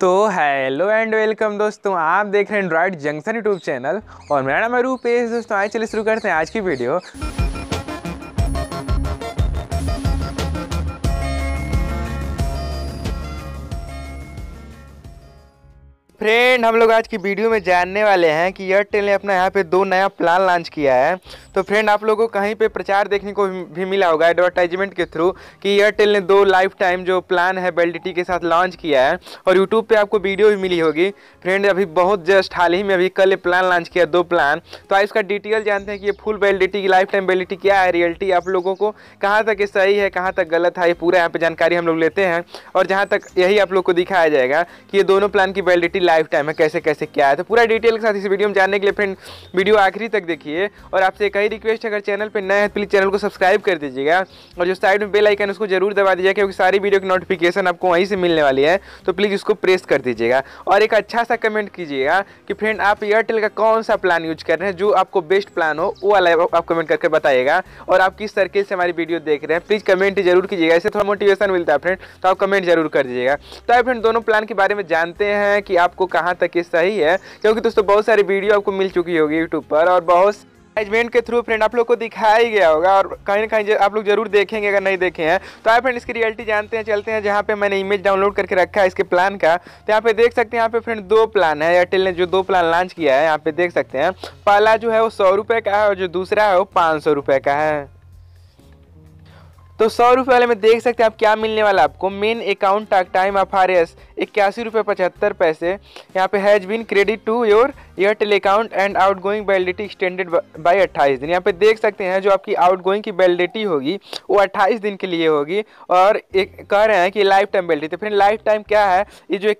तो hello and welcome दोस्तों, आप देख रहे हैं एंड्रॉइड जंक्शन यूट्यूब चैनल और मेरा नाम है रूपेश। दोस्तों आइए चलिए शुरू करते हैं आज की वीडियो। फ्रेंड, हम लोग आज की वीडियो में जानने वाले हैं कि एयरटेल ने अपना यहाँ पे दो नया प्लान लॉन्च किया है। तो फ्रेंड, आप लोगों को कहीं पे प्रचार देखने को भी मिला होगा एडवर्टाइजमेंट के थ्रू कि एयरटेल ने दो लाइफ टाइम जो प्लान है वैलिडिटी के साथ लॉन्च किया है और यूट्यूब पे आपको वीडियो भी मिली होगी। फ्रेंड, अभी बहुत जस्ट हाल ही में अभी कल प्लान लॉन्च किया, दो प्लान। तो आज इसका डिटेल जानते हैं कि ये फुल वैलिडिटी की लाइफ टाइम वैलिडिटी क्या है, रियलिटी आप लोगों को कहाँ तक ये सही है, कहाँ तक गलत है, ये पूरा यहाँ पे जानकारी हम लोग लेते हैं। और जहाँ तक यही आप लोग को दिखाया जाएगा कि ये दोनों प्लान की वैलिडिटी लाइफ टाइम है, कैसे कैसे क्या है। तो पूरा डिटेल के साथ इस वीडियो में जानने के लिए फ्रेंड वीडियो आखिरी तक देखिए। और आपसे एक ही रिक्वेस्ट है, अगर चैनल पे नए हैं प्लीज चैनल को सब्सक्राइब कर दीजिएगा और जो साइड में बेल आइकन उसको जरूर दबा दीजिएगा, क्योंकि सारी वीडियो की नोटिफिकेशन आपको वहीं से मिलने वाली है। तो प्लीज उसको प्रेस कर दीजिएगा और एक अच्छा सा कमेंट कीजिएगा कि फ्रेंड आप एयरटेल का कौन सा प्लान यूज कर रहे हैं, जो आपको बेस्ट प्लान हो वो वाला आप कमेंट करके बताइएगा। और आप किस सर्किल से हमारी वीडियो देख रहे हैं प्लीज कमेंट जरूर कीजिएगा, इससे थोड़ा मोटिवेशन मिलता है फ्रेंड। तो आप कमेंट जरूर कर दीजिएगा। तो फ्रेंड दोनों प्लान के बारे में जानते हैं कि आपको कहाँ तक ये सही है, क्योंकि दोस्तों बहुत सारी वीडियो आपको मिल चुकी होगी यूट्यूब पर और बहुत मैनेजमेंट के थ्रू फ्रेंड आप लोग को दिखाया ही गया होगा और कहीं ना कहीं आप लोग जरूर देखेंगे अगर नहीं देखे हैं। तो आप फ्रेंड इसकी रियलिटी जानते हैं, चलते हैं जहाँ पे मैंने इमेज डाउनलोड करके रखा है इसके प्लान का। तो यहाँ पे देख सकते हैं, यहाँ पे फ्रेंड दो प्लान है, एयरटेल ने जो दो प्लान लॉन्च किया है यहाँ पे देख सकते हैं। पहला जो है वो 100 रुपये का है और जो दूसरा है वो 500 रुपये का है। तो 100 रुपये वाले में देख सकते हैं आप क्या मिलने वाला आपको। Main account talk time of RS 81.75 यहाँ पे has been credit to your Airtel account and outgoing validity extended by 28 दिन। यहाँ पे देख सकते हैं जो आपकी आउट गोइंग की वैलिडिटी होगी वो 28 दिन के लिए होगी और एक कह रहे हैं कि lifetime validity. Friend lifetime क्या है, ये जो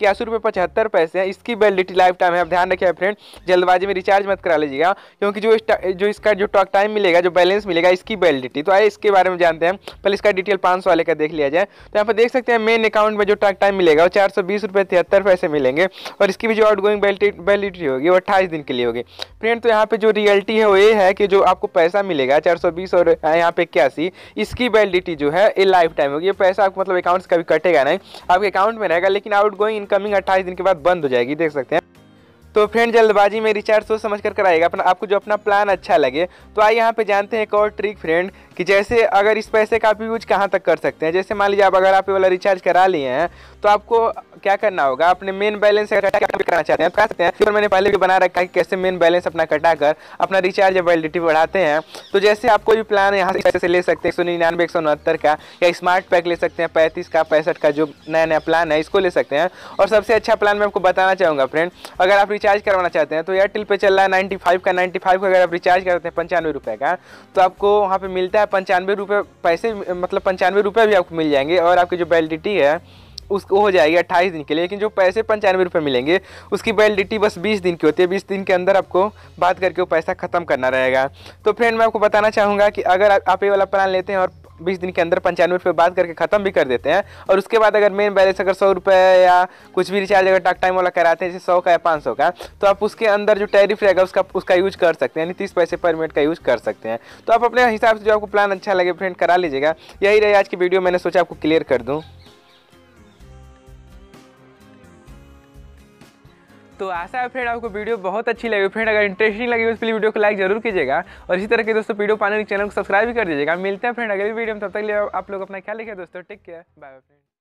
81.75 है इसकी वैलिडिटी लाइफ टाइम है। आप ध्यान रखिए फ्रेंड, जल्दबाजी में रिचार्ज मत करा लीजिएगा, क्योंकि जो इसका जो टॉक टाइम मिलेगा, जो बैलेंस मिलेगा इसकी वैलिडिटी। तो आइए इसके बारे में जानते हैं। पहले इसका डिटेल 500 वाले का देख लिया जाए। तो यहाँ पर देख सकते हैं मेन अकाउंट में जो टॉक टाइम मिलेगा वो 420.73 मिलेंगे और इसकी भी जो आउटगोइंग वैलिडिटी होगी वो 28 दिन के लिए होगी। फ्रेंड तो यहाँ पे जो रियलिटी है वो ये है कि जो आपको पैसा मिलेगा 420 और यहाँ पे 81, इसकी वैलिडिटी जो है ये लाइफ टाइम होगी। ये पैसा आपको मतलब अकाउंट से कभी कटेगा नहीं, आपके अकाउंट में रहेगा, लेकिन आउटगोइंग इनकमिंग 28 दिन के बाद बंद हो जाएगी, देख सकते हैं। तो फ्रेंड जल्दबाजी में रिचार्ज सोच समझ कर कराइएगा, अपना आपको जो अपना प्लान अच्छा लगे। तो आइए यहाँ पे जानते हैं एक और ट्रिक फ्रेंड कि जैसे अगर इस पैसे का आप यूज कहाँ तक कर सकते हैं। जैसे मान लीजिए आप अगर आप ये वाला रिचार्ज करा लिए हैं तो आपको क्या करना होगा, अपने मेन बैलेंस से करना चाहते हैं कर सकते हैं। फिर मैंने पहले भी बना रखा है कि कैसे मेन बैलेंस अपना कटा कर अपना रिचार्ज या वैलिडिटी बढ़ाते हैं। तो जैसे आप कोई भी प्लान यहाँ से ले सकते हैं 199 169 का, या स्मार्ट पैक ले सकते हैं 35 का 65 का, जो नया नया प्लान है इसको ले सकते हैं। और सबसे अच्छा प्लान मैं आपको बताना चाहूँगा फ्रेंड, अगर आप रिचार्ज करवाना चाहते हैं तो एयरटेल पे चल रहा है 95 का अगर आप रिचार्ज करते हैं 95 रुपये का, तो आपको वहाँ पे मिलता है 95 रुपये पैसे, मतलब 95 रुपये भी आपको मिल जाएंगे और आपकी जो वैलिडिटी है उसको हो जाएगी 28 दिन के लिए। लेकिन जो पैसे 95 रुपये मिलेंगे उसकी वैलिडिटी बस 20 दिन की होती है। 20 दिन के अंदर आपको बात करके वो पैसा ख़त्म करना रहेगा। तो फ्रेंड मैं आपको बताना चाहूँगा कि अगर आप ये वाला प्लान लेते हैं और 20 दिन के अंदर 95 रुपये बात करके ख़त्म भी कर देते हैं और उसके बाद अगर मेन बैलेंस अगर 100 रुपये या कुछ भी रिचार्ज अगर टॉक टाइम वाला कराते हैं जैसे 100 का या 500 का, तो आप उसके अंदर जो टैरिफ रहेगा उसका यूज कर सकते हैं, यानी 30 पैसे पर मिनट का यूज कर सकते हैं। तो आप अपने हिसाब से जो आपको प्लान अच्छा लगे फ्रेंड करा लीजिएगा। यही रही आज की वीडियो, मैंने सोचा आपको क्लियर कर दूँ। तो आशा है फ्रेंड आपको वीडियो बहुत अच्छी लगी। फ्रेंड अगर इंटरेस्टिंग लगी तो प्लीज वीडियो को लाइक जरूर कीजिएगा और इसी तरह के दोस्तों वीडियो पाने के चैनल को सब्सक्राइब भी कर दीजिएगा। मिलते हैं फ्रेंड अगली वीडियो में, तब तक के लिए आप लोग अपना ख्याल रखिए दोस्तों। Take care, bye bye friend.